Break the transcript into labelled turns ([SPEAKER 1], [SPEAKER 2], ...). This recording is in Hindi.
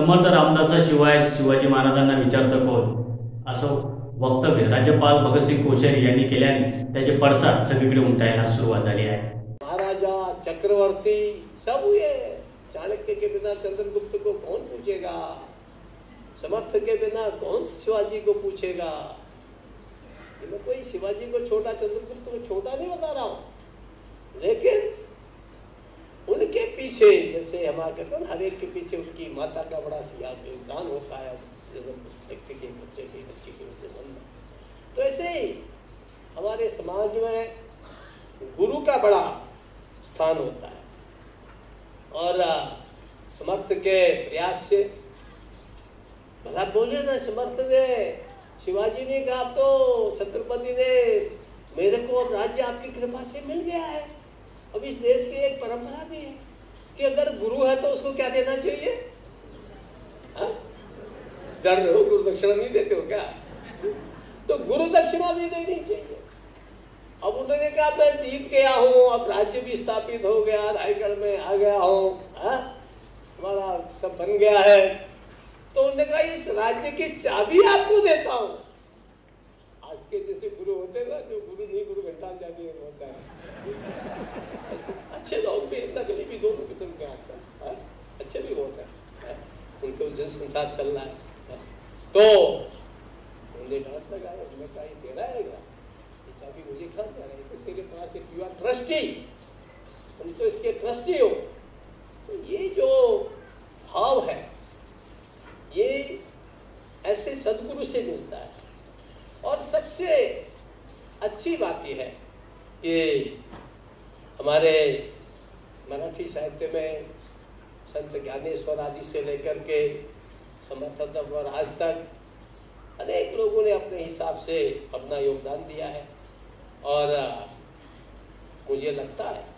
[SPEAKER 1] समर्थ रामदासाशिवाय शिवाजी महाराजांना विचारतं कोण असं वक्तव्य राज्यपाल भगतसिंग कोश्यारी यांनी केल्याने त्याचे पडसाद सगळीकडे उमटायला सुरुवात झाली आहे।
[SPEAKER 2] महाराजा चक्रवर्ती सब हुए, चाणक्य के बिना चंद्रगुप्त को कौन पूछेगा, समर्थ के बिना कौन शिवाजी को पूछेगा। मैं कोई शिवाजी को छोटा चंद्रगुप्त को छोटा नहीं बता रहा हूँ, लेकिन उनके पीछे जैसे हमारा कहते हैं हर एक के पीछे उसकी माता का बड़ा योगदान होता है, व्यक्ति के बच्चे के बच्ची के संबंध। तो ऐसे ही हमारे समाज में गुरु का बड़ा स्थान होता है और समर्थ के प्रयास से भला बोले ना, समर्थ ने शिवाजी ने कहा अब तो छत्रपति ने मेरे को अब राज्य आपकी कृपा से मिल गया है। अब इस देश की एक परंपरा भी है कि अगर गुरु है तो उसको क्या देना चाहिए, जान रहे हो गुरु दक्षिणा नहीं देते हो क्या, तो गुरु दक्षिणा भी देनी चाहिए। अब उन्होंने कहा मैं जीत गया हूँ, अब राज्य भी स्थापित हो गया, रायगढ़ में आ गया हूँ, हमारा सब बन गया है, तो उन्होंने कहा इस राज्य की चाबी आपको देता हूँ। आज के जैसे गुरु होते ना, जो गुरु नहीं गुरु घंटा जाते हैं बहुत सारे अच्छे लोग भी, इतना गरीब भी दोनों किस्म के आते हैं, अच्छे भी बहुत हैं, उनके उस संसार चल रहा है। तो उन्होंने डांट लगाया, उन्होंने कहा ये तेरा है क्या, ऐसा भी मुझे कहा जा रहा है, तो तेरे पास एक युवा ट्रस्टी, तुम तो इसके ट्रस्टी हो। तो ये जो भाव है ये ऐसे सदगुरु से मिलता है। और सबसे अच्छी बात यह है कि हमारे मराठी साहित्य में संत ज्ञानेश्वर आदि से लेकर के समर्थ तक और आज तक अनेक लोगों ने अपने हिसाब से अपना योगदान दिया है। और मुझे लगता है